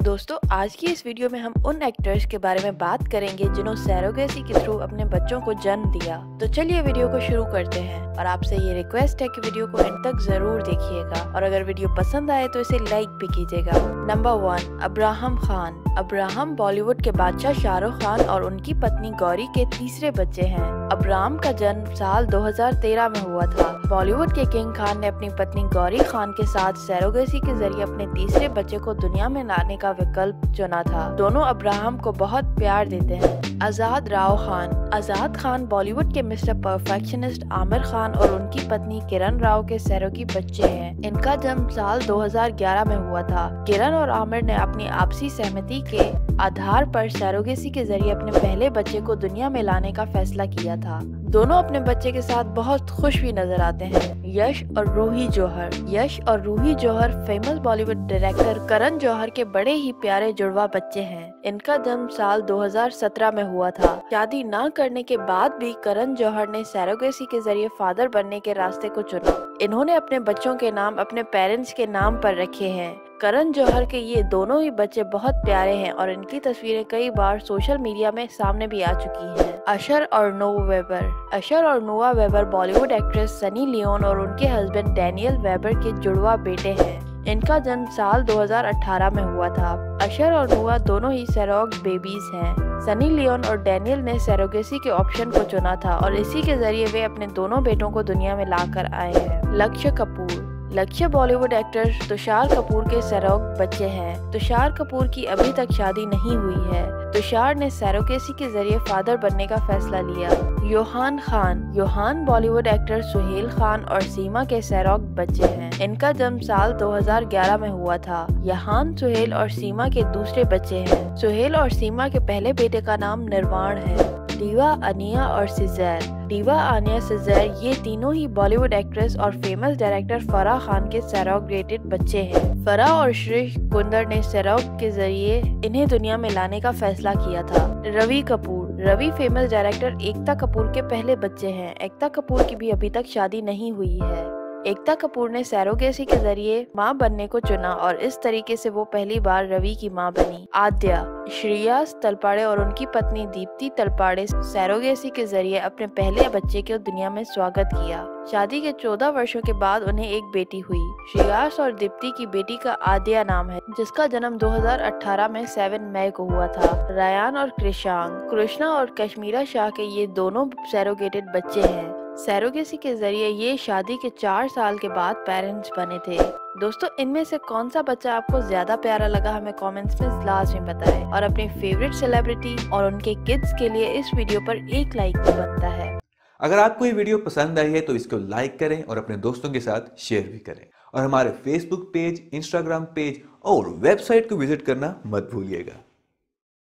दोस्तों आज की इस वीडियो में हम उन एक्टर्स के बारे में बात करेंगे जिन्होंने सैरोगेसी के थ्रू अपने बच्चों को जन्म दिया। तो चलिए वीडियो को शुरू करते हैं और आपसे ये रिक्वेस्ट है कि वीडियो को एंड तक जरूर देखिएगा और अगर वीडियो पसंद आए तो इसे लाइक भी कीजिएगा। नंबर 1, अब्राहम खान। अब्राहम बॉलीवुड के बादशाह शाहरुख खान और उनकी पत्नी गौरी के तीसरे बच्चे हैं। अब्राहम का जन्म साल 2013 में हुआ था। बॉलीवुड के किंग खान ने अपनी पत्नी गौरी खान के साथ सैरोगेसी के जरिए अपने तीसरे बच्चे को दुनिया में लाने का विकल्प चुना था। दोनों अब्राहम को बहुत प्यार देते हैं। आजाद राव खान। आजाद खान बॉलीवुड के मिस्टर परफेक्शनिस्ट आमिर खान और उनकी पत्नी किरण राव के सैरोगी बच्चे हैं। इनका जन्म साल 2011 में हुआ था। किरण और आमिर ने अपनी आपसी सहमति के आधार पर सैरोगेसी के जरिए अपने पहले बच्चे को दुनिया में लाने का फैसला किया था। दोनों अपने बच्चे के साथ बहुत खुश भी नजर आते हैं। यश और रूही जौहर। यश और रूही जौहर फेमस बॉलीवुड डायरेक्टर करण जौहर के बड़े ही प्यारे जुड़वा बच्चे हैं। इनका जन्म साल 2017 में हुआ था। शादी न करने के बाद भी करण जौहर ने सैरोगेसी के जरिए फादर बनने के रास्ते को चुना। इन्होंने अपने बच्चों के नाम अपने पेरेंट्स के नाम पर रखे हैं। करण जौहर के ये दोनों ही बच्चे बहुत प्यारे हैं और इनकी तस्वीरें कई बार सोशल मीडिया में सामने भी आ चुकी हैं। अशर और नोआ वेबर। अशर और Noah Weber Bollywood actress Sunny Leone और उनके हस्बैंड डैनियल वेबर के जुड़वा बेटे हैं। इनका जन्म साल 2018 में हुआ था। अशर और नोआ दोनों ही सैरोग बेबीज हैं। सनी लियोन और डैनियल ने सैरोगेसी के ऑप्शन को चुना था और इसी के जरिए वे अपने दोनों बेटों को दुनिया में लाकर आए हैं। लक्ष्य कपूर। लक्ष्य बॉलीवुड एक्टर तुषार कपूर के सैरोग बच्चे हैं। तुषार कपूर की अभी तक शादी नहीं हुई है। तुषार ने सैरोगेसी के जरिए फादर बनने का फैसला लिया। योहान खान। योहान बॉलीवुड एक्टर सुहेल खान और सीमा के सैरोग बच्चे हैं। इनका जन्म साल 2011 में हुआ था। योहान सुहेल और सीमा के दूसरे बच्चे हैं। सुहेल और सीमा के पहले बेटे का नाम निर्वाण है। दीवा अनिया और सिजैर। दीवा आनिया सिजैर ये तीनों ही बॉलीवुड एक्ट्रेस और फेमस डायरेक्टर फराह खान के सैरोगेटेड बच्चे हैं। फराह और श्री कुंदर ने सैरोग के जरिए इन्हें दुनिया में लाने का फैसला किया था। रवि कपूर। रवि फेमस डायरेक्टर एकता कपूर के पहले बच्चे हैं। एकता कपूर की भी अभी तक शादी नहीं हुई है। एकता कपूर ने सैरोगेसी के जरिए मां बनने को चुना और इस तरीके से वो पहली बार रवि की मां बनी। आद्या। श्रेयस तलपाड़े और उनकी पत्नी दीप्ति तलपाड़े सैरोगेसी के जरिए अपने पहले बच्चे को दुनिया में स्वागत किया। शादी के 14 वर्षों के बाद उन्हें एक बेटी हुई। श्रेयस और दीप्ति की बेटी का आद्या नाम है, जिसका जन्म 2018 में 7 मई को हुआ था। रायान और कृषांग। कृष्णा और कश्मीरा शाह के ये दोनों सैरोगेटेड बच्चे हैं। सैरोगेसी के जरिए ये शादी के 4 साल के बाद पेरेंट्स बने थे। दोस्तों इनमें से कौन सा बच्चा आपको ज्यादा प्यारा लगा हमें कमेंट्स में लाजमी बताएं और अपनी फेवरेट सेलिब्रिटी और उनके किड्स के लिए इस वीडियो पर एक लाइक भी बनता है। अगर आपको ये वीडियो पसंद आई है तो इसको लाइक करें और अपने दोस्तों के साथ शेयर भी करें और हमारे फेसबुक पेज, इंस्टाग्राम पेज और वेबसाइट को विजिट करना मत भूलिएगा।